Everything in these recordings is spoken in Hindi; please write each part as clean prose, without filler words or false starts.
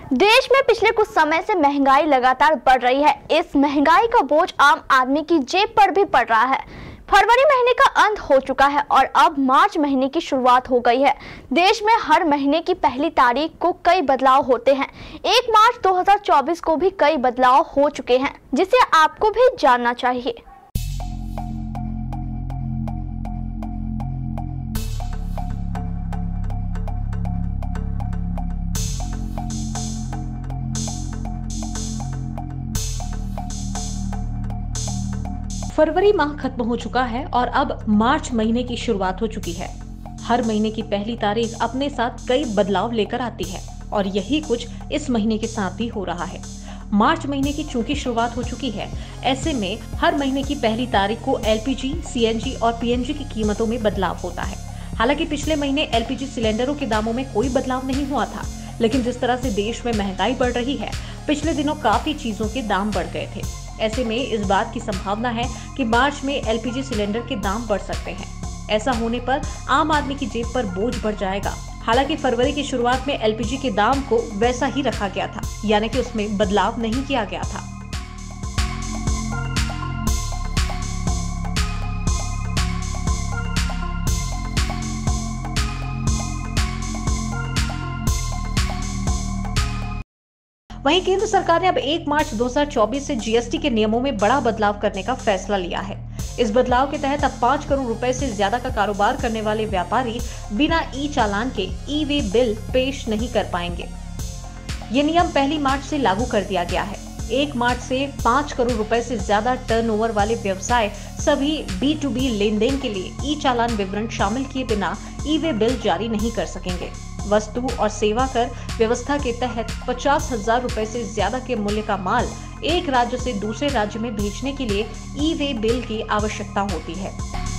देश में पिछले कुछ समय से महंगाई लगातार बढ़ रही है। इस महंगाई का बोझ आम आदमी की जेब पर भी पड़ रहा है। फरवरी महीने का अंत हो चुका है और अब मार्च महीने की शुरुआत हो गई है। देश में हर महीने की पहली तारीख को कई बदलाव होते हैं। 1 मार्च 2024 को भी कई बदलाव हो चुके हैं, जिसे आपको भी जानना चाहिए। फरवरी माह खत्म हो चुका है और अब मार्च महीने की शुरुआत हो चुकी है। हर महीने की पहली तारीख अपने साथ कई बदलाव लेकर आती है और यही कुछ इस महीने के साथ भी हो रहा है। मार्च महीने की चूंकि शुरुआत हो चुकी है, ऐसे में हर महीने की पहली तारीख को एलपीजी, सीएनजी और पीएनजी की कीमतों में बदलाव होता है। हालांकि पिछले महीने एलपीजी सिलेंडरों के दामों में कोई बदलाव नहीं हुआ था, लेकिन जिस तरह से देश में महंगाई बढ़ रही है, पिछले दिनों काफी चीजों के दाम बढ़ गए थे। ऐसे में इस बात की संभावना है कि मार्च में एलपीजी सिलेंडर के दाम बढ़ सकते हैं। ऐसा होने पर आम आदमी की जेब पर बोझ बढ़ जाएगा। हालांकि फरवरी की शुरुआत में एलपीजी के दाम को वैसा ही रखा गया था, यानी कि उसमें बदलाव नहीं किया गया था। वहीं केंद्र सरकार ने अब 1 मार्च 2024 से जीएसटी के नियमों में बड़ा बदलाव करने का फैसला लिया है। इस बदलाव के तहत अब 5 करोड़ रुपए से ज्यादा का कारोबार करने वाले व्यापारी बिना ई चालान के ई वे बिल पेश नहीं कर पाएंगे। ये नियम 1 मार्च से लागू कर दिया गया है। 1 मार्च से 5 करोड़ रुपए से ज्यादा टर्नओवर वाले व्यवसाय सभी B2B लेनदेन के लिए ई चालान विवरण शामिल किए बिना ई वे बिल जारी नहीं कर सकेंगे। वस्तु और सेवा कर व्यवस्था के तहत 50,000 रुपए से ज्यादा के मूल्य का माल एक राज्य से दूसरे राज्य में भेजने के लिए ई वे बिल की आवश्यकता होती है।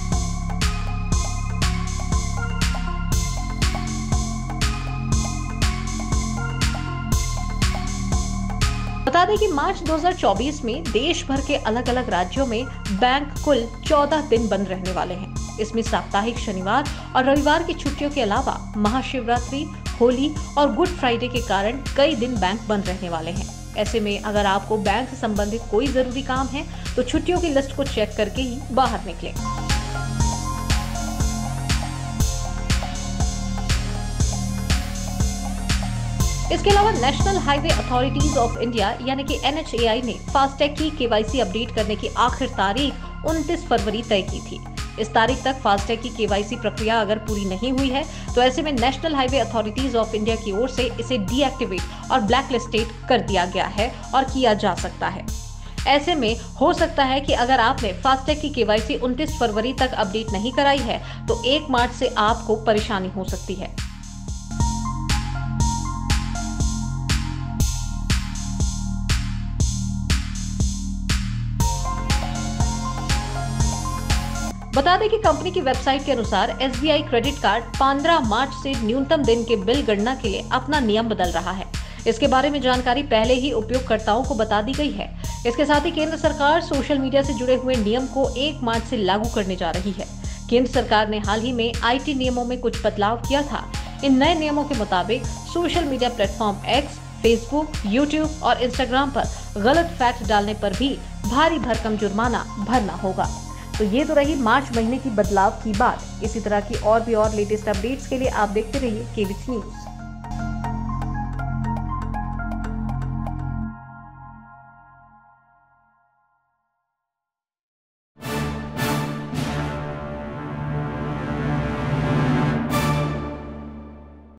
बता दें कि मार्च 2024 में देश भर के अलग अलग राज्यों में बैंक कुल 14 दिन बंद रहने वाले हैं। इसमें साप्ताहिक शनिवार और रविवार की छुट्टियों के अलावा महाशिवरात्रि, होली और गुड फ्राइडे के कारण कई दिन बैंक बंद रहने वाले हैं। ऐसे में अगर आपको बैंक से संबंधित कोई जरूरी काम है तो छुट्टियों की लिस्ट को चेक करके ही बाहर निकलें। इसके अलावा national highway authorities of India यानी कि NHAI ने फास्टैग की केवाईसी अपडेट करने की आखिर तारीख 29 फरवरी तय की थी। इस तारीख तक फास्टैग की केवाईसी प्रक्रिया अगर पूरी नहीं हुई है तो ऐसे में national highway authorities of India की ओर से इसे डीएक्टिवेट और ब्लैकलिस्टेड कर दिया गया है और किया जा सकता है। ऐसे में हो सकता है कि अगर आपने फास्टैग की केवाईसी 29 फरवरी तक अपडेट नहीं कराई है तो 1 मार्च से आपको परेशानी हो सकती है। बता दें कि कंपनी की वेबसाइट के अनुसार SBI क्रेडिट कार्ड 15 मार्च से न्यूनतम दिन के बिल गणना के लिए अपना नियम बदल रहा है। इसके बारे में जानकारी पहले ही उपयोगकर्ताओं को बता दी गई है। इसके साथ ही केंद्र सरकार सोशल मीडिया से जुड़े हुए नियम को 1 मार्च से लागू करने जा रही है। केंद्र सरकार ने हाल ही में IT नियमों में कुछ बदलाव किया था। इन नए नियमों के मुताबिक social media platform X, Facebook, YouTube और इंस्टाग्राम पर गलत फैक्ट डालने पर भी भारी भरकम जुर्माना भरना होगा। तो ये तो रही मार्च महीने की बदलाव की बात। इसी तरह की और भी लेटेस्ट अपडेट्स के लिए आप देखते रहिए KBC न्यूज़।